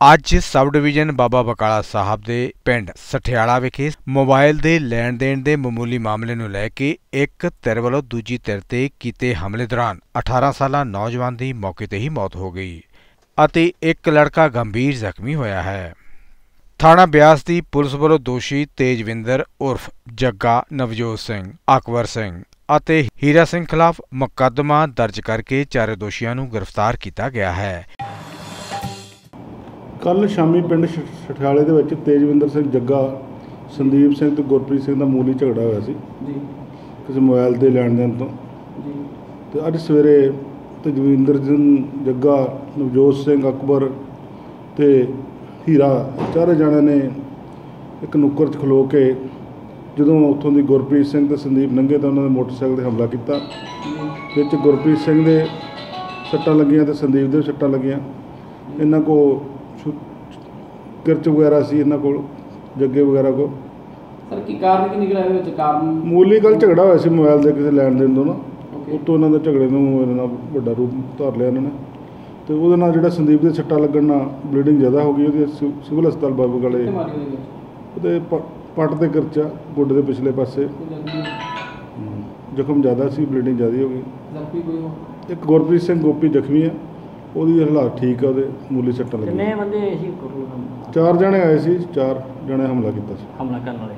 ਅੱਜ sub division Baba Bakala Sahib ਦੇ ਪਿੰਡ ਸਠਿਆਲਾ ਵਿਖੇ ਮੋਬਾਈਲ ਦੇ ਲੈਣ ਦੇਣ ਦੇ ਮਾਮੂਲੀ ਮਾਮਲੇ ਨੂੰ ਲੈ ਕੇ ਇੱਕ ਧਿਰ ਵੱਲੋਂ ਦੂਜੀ ਧਿਰ ਤੇ ਕੀਤੇ ਹਮਲੇ ਦੌਰਾਨ 18 ਸਾਲਾ ਨੌਜਵਾਨ ਦੀ ਮੌਕੇ ਤੇ ਹੀ ਮੌਤ ਹੋ ਗਈ ਅਤੇ ਇੱਕ ਲੜਕਾ ਗੰਭੀਰ ਜ਼ਖਮੀ ਹੋਇਆ ਹੈ। ਥਾਣਾ ਬਿਆਸ ਦੀ ਪੁਲਿਸ ਵੱਲੋਂ ਦੋਸ਼ੀ ਤੇਜਵਿੰਦਰ ਉਰਫ ਜੱਗਾ, ਨਵਜੋਤ ਸਿੰਘ, ਅਕਬਰ ਸਿੰਘ ਅਤੇ ਹੀਰਾ ਸਿੰਘ ਖਿਲਾਫ ਮੁਕੱਦਮਾ ਦਰਜ ਕਰਕੇ ਚਾਰੇ ਦੋਸ਼ੀਆਂ ਨੂੰ ਗ੍ਰਿਫਤਾਰ ਕੀਤਾ ਗਿਆ ਹੈ। ਕੱਲ੍ਹ ਸ਼ਾਮੀ ਪਿੰਡ ਸਠਿਆਲੇ ਦੇ ਵਿੱਚ ਤੇਜਵਿੰਦਰ ਸਿੰਘ ਜੱਗਾ, ਸੰਦੀਪ ਸਿੰਘ ਤੇ ਗੁਰਪ੍ਰੀਤ ਸਿੰਘ ਦਾ ਮਾਮੂਲੀ ਝਗੜਾ ਹੋਇਆ ਸੀ ਜੀ ਕਿਸੇ ਮੋਬਾਈਲ ਦੇ ਲੈਣ ਦੇਣ ਤੋਂ ਜੀ। ਤੇ ਅੱਜ ਸਵੇਰੇ ਤੇਜਵਿੰਦਰ ਸਿੰਘ ਜੱਗਾ, ਨਵਜੋਤ ਸਿੰਘ, ਅਕਬਰ ਤੇ ਹੀਰਾ ਚਾਰੇ ਜਣਿਆਂ ਨੇ ਇੱਕ ਨੁੱਕਰ 'ਚ ਖਲੋ ਕੇ ਜਦੋਂ ਉੱਥੋਂ ਦੀ ਗੁਰਪ੍ਰੀਤ ਸਿੰਘ ਤੇ ਸੰਦੀਪ ਲੰਘੇ ਤਾਂ ਉਹਨਾਂ ਦੇ ਮੋਟਰਸਾਈਕਲ 'ਤੇ ਹਮਲਾ ਕੀਤਾ। ਵਿੱਚ ਗੁਰਪ੍ਰੀਤ ਸਿੰਘ ਦੇ ਸੱਟਾਂ ਲੱਗੀਆਂ ਤੇ ਸੰਦੀਪ ਦੇ ਸੱਟਾਂ ਲੱਗੀਆਂ। ਇਹਨਾਂ ਕੋਲ ਕਿਰਚ ਵਗੈਰਾ ਸੀ, ਇਹਨਾਂ ਕੋਲ ਜੱਗੇ ਵਗੈਰਾ ਕੋਲ। ਸਰ ਕੀ ਕਾਰਨ ਕੀ ਨਿਕਲਿਆ ਇਹਦੇ ਵਿੱਚ? ਕਾਰਨ ਮਾਮੂਲੀ ਗੱਲ ਝਗੜਾ ਹੋਇਆ ਸੀ ਮੋਬਾਈਲ ਦੇ ਕਿਸੇ ਲੈਣ ਦੇਣ ਤੋਂ ਨਾ, ਉੱਤੋਂ ਇਹਨਾਂ ਦੇ ਝਗੜੇ ਨੂੰ ਇਹਨਾਂ ਨਾਲ ਵੱਡਾ ਰੂਪ ਧਾਰ ਲਿਆ ਇਹਨਾਂ ਨੇ। ਤੇ ਉਹਦੇ ਨਾਲ ਜਿਹੜਾ ਸੰਦੀਪ ਦੇ ਸੱਟਾਂ ਲੱਗਣ ਨਾਲ ਬਲੀਡਿੰਗ ਜ਼ਿਆਦਾ ਹੋ ਗਈ। ਉਹਦੀ ਸਿਵਲ ਹਸਪਤਾਲ ਬਾਬਾ ਬਕਾਲੇ ਉਹਦੇ ਪੱਟ ਤੇ ਕਿਰਚਾ, ਗੋਡੇ ਦੇ ਪਿਛਲੇ ਪਾਸੇ ਜ਼ਖਮ ਜ਼ਿਆਦਾ ਸੀ, ਬਲੀਡਿੰਗ ਜ਼ਿਆਦਾ ਹੋ ਗਈ। ਇੱਕ ਗੁਰਪ੍ਰੀਤ ਸਿੰਘ ਗੋਪੀ ਜ਼ਖਮੀ ਆ, ਉਹਦੀ ਹਾਲਾਤ ਠੀਕ ਆ, ਉਹਦੇ ਮਾਮੂਲੀ ਸੱਟਾਂ ਲੱਗੀਆਂ। ਕਿੰਨੇ ਬੰਦੇ ਆਏ ਸੀ? 4 ਜਣੇ ਆਏ ਸੀ, 4 ਜਣੇ ਹਮਲਾ ਕੀਤਾ ਸੀ। ਹਮਲਾ ਕਰਨ ਵਾਲੇ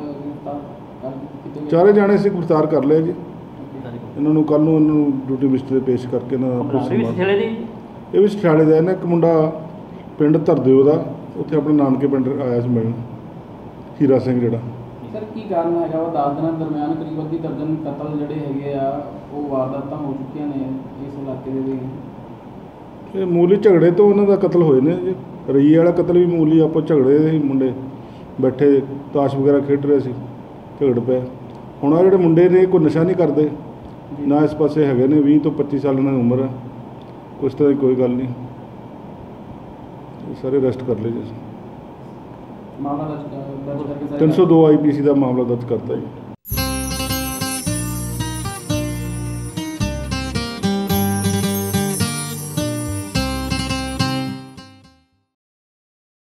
ਚਾਰੇ ਜਣੇ ਸੀ ਗ੍ਰਿਫਤਾਰ ਕਰ ਲਿਆ ਜੀ। ਇਹਨਾਂ ਨੂੰ ਕੱਲ੍ਹ ਨੂੰ ਇਹਨਾਂ ਨੂੰ ਡਿਊਟੀ ਮਿਸਟਰ ਦੇ ਪੇਸ਼ ਕਰਕੇ ਇਹਨਾਂ ਇਹ ਵੀ ਸਠਿਆਲੇ ਦਾ। ਇਹਨਾਂ ਇੱਕ ਮੁੰਡਾ ਪਿੰਡ ਧਰਦਿਓ ਦਾ, ਉੱਥੇ ਆਪਣੇ ਨਾਨਕੇ ਪਿੰਡ ਆਇਆ ਸੀ ਮਿਲਣ, ਹੀਰਾ ਸਿੰਘ ਜਿਹੜਾ। ਸਰ ਕੀ ਕਾਰਨ ਹੈਗਾ ਵਾ 10 ਦਿਨਾਂ ਦਰਮਿਆਨ ਕਰੀਬ ਅੱਧੀ ਦਰਜਨ ਕਤਲ ਜਿਹੜੇ ਹੈਗੇ ਆ ਉਹ ਵਾਰਦਾਤਾਂ ਹੋ ਚੁੱਕੀਆਂ ਨੇ ਇਸ ਇਲਾਕੇ ਦੇ ਵਿੱਚ? ਇਹ ਮਾਮੂਲੀ ਝਗੜੇ ਤੋਂ ਉਹਨਾਂ ਦਾ ਕਤਲ ਹੋਏ ਨੇ ਜੀ। ਰਈਏ ਵਾਲਾ ਕਤਲ ਵੀ ਮਾਮੂਲੀ ਆਪੋ ਝਗੜੇ ਦੇ ਸੀ, ਮੁੰਡੇ ਬੈਠੇ ਤਾਸ਼ ਵਗੈਰਾ ਖੇਡ ਰਹੇ ਸੀ, ਝਗੜ ਪਿਆ। ਹੁਣ ਆ ਜਿਹੜੇ ਮੁੰਡੇ ਨੇ ਕੋਈ ਨਸ਼ਾ ਨਹੀਂ ਕਰਦੇ ਨਾ, ਇਸ ਪਾਸੇ ਹੈਗੇ ਨੇ 20 ਤੋਂ 25 ਸਾਲ ਇਹਨਾਂ ਦੀ ਉਮਰ ਹੈ। ਕੁਛ ਤਰ੍ਹਾਂ ਦੀ ਕੋਈ ਗੱਲ ਨਹੀਂ, ਸਾਰੇ ਅਰੈਸਟ ਕਰ ਲਏ ਜੀ। ਮਾਮਲਾ ਦਰਜ ਕਰਕੇ 302 IPC ਦਾ ਮਾਮਲਾ ਦਰਜ ਕਰਤਾ ਜੀ।